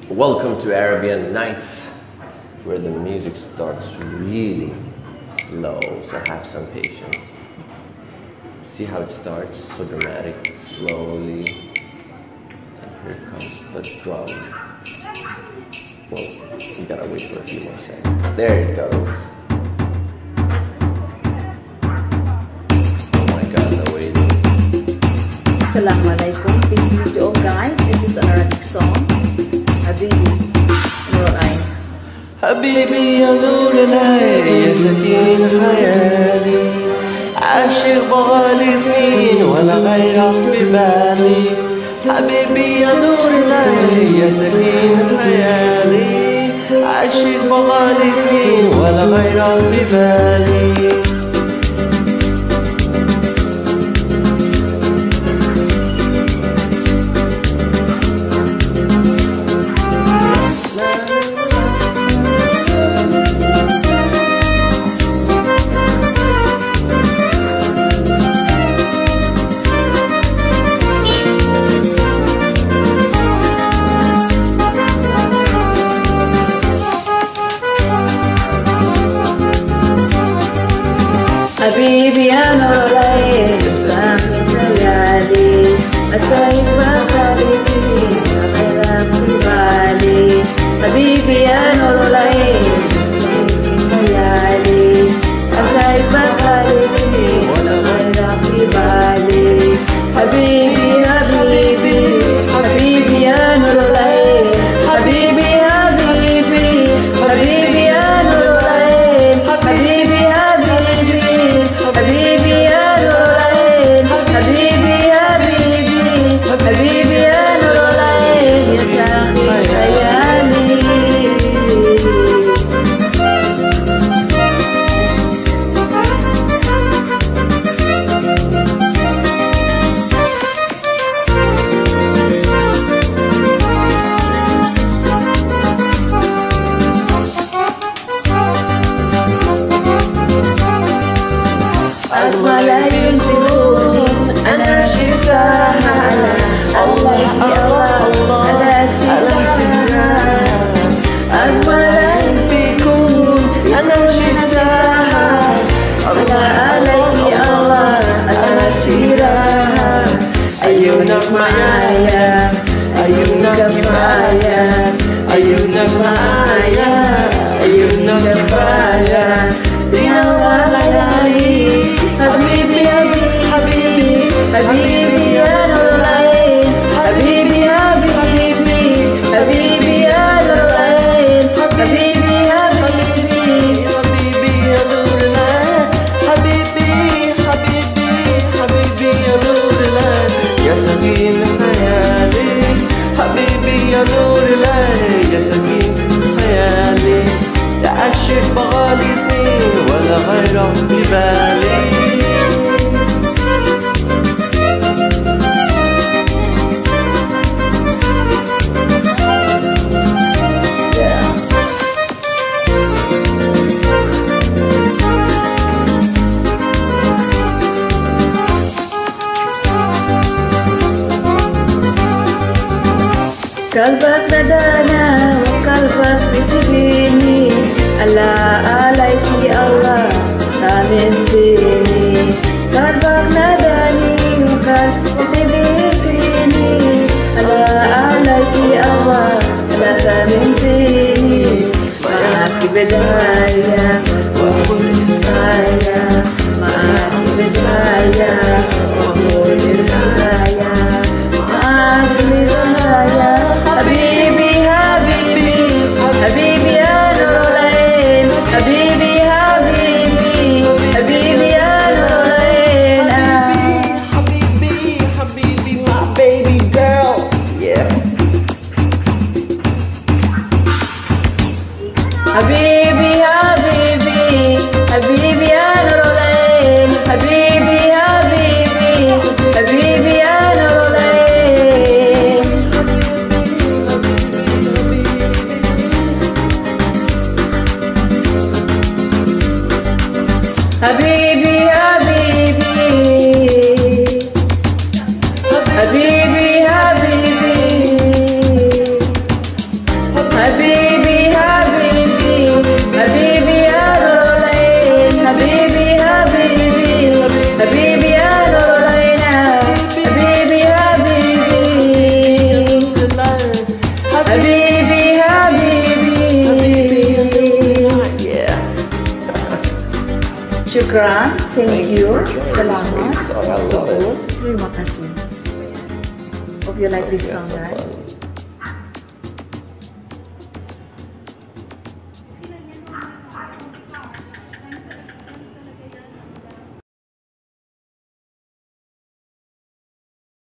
Welcome to Arabian Nights, where the music starts really slow, so have some patience. See how it starts? So dramatic, slowly. And here comes the drum. Well, you gotta wait for a few more seconds. There it goes. Oh my god, no waiting. Assalamualaikum. Peace be to all guys. This is an Arabic song. Habibi, Nur Ain. حبيبي يا نور العين يا سكين خيالي، عاشق بغالي سنين ولا غيرك في بالي. حبيبي يا نور العين يا سكين خيالي، عاشق بغالي سنين ولا غيرك في بالي. حبيبي يا نور العين سامي ليالي، أشايف بغالي سنين غيرك في بالي. حبيبي يا نور العين سامي ليالي، أشايف بغالي سنين غيرك في بالي. حبيبي حبيبي حبيبي يا نور العين، حبيبي حبيبي حبيبي يا نور العين، حبيبي حبيبي يا نور العين، حبيبي حبيبي حبيبي يا نور العين يا ساقي خيالي. أجمل عيون في الكون أنا شفتها، الله الله أنا شفتها. أجمل عيون في الكون أنا شفتها، الله عليك الله أنا شفتها. عيونك معايا عيونك كفاية، عيونك معايا عيونك كفاية. تنور ليالي حبيبي حبيبي حبيبي يا نور العين، حبيبي حبيبي حبيبي يا نور العين، حبيبي حبيبي حبيبي يا نور العين، حبيبي حبيبي حبيبي يا نور العين يا سكين خيالي. حبيبي يا نور العين يا سكين خيالي، يا عاشق بغالي سنين ولا غيرك في بالي. قلبك ندانا وقلبك بتجيني، ألا عليك الله آمن فيني. قلبك نداني وقلبك بتجيني، ألا عليك الله لا تامن فيني. معك بداية وكل نهاية، معك بداية وكل نهاية، معك بداية. حبيبي حبيبي حبيبي يا نور العين، حبيبي حبيبي حبيبي يا نور العين. حبيبي حبيبي my baby girl, yeah. حبيبي حبيبي حبيبي يا نور العين، حبيبي حبيبي حبيبي يا نور العين. حبيبي حبيبي حبيبي حبيبي Syukran, thank you, for joining this selamat, great song. I love it. maksud, terima kasih. Hope you like this Yeah, song, so guys. fun.